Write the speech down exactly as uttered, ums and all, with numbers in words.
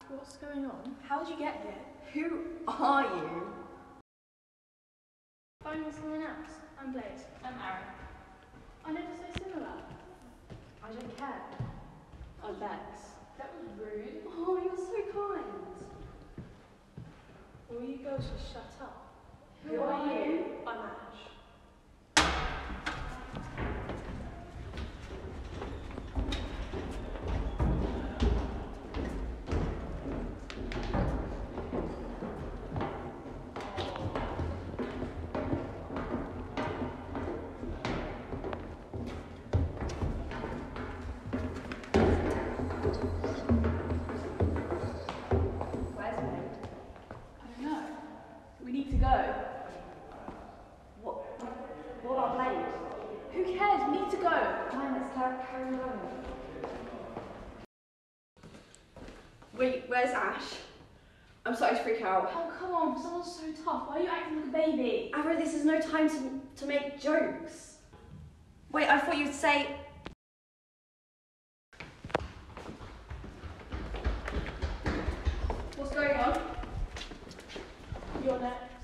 What's going on? How did you get here? Who are you? Phone with someone else. I'm Blaze. I'm Aaron. I never so similar. I don't care. I'm Bex. That was rude. Oh, you're so kind. Will you girls just shut up? Who are you? I'm Ash. Where's Meg? I don't know. We need to go. What? What about Blade? Who cares? We need to go. Fine, let's carry carry on. Wait, where's Ash? I'm starting to freak out. Oh, come on. Someone's so tough. Why are you acting like a baby? Aaron, this is no time to, to make jokes. Wait, I thought you'd say... What's going on? You're next.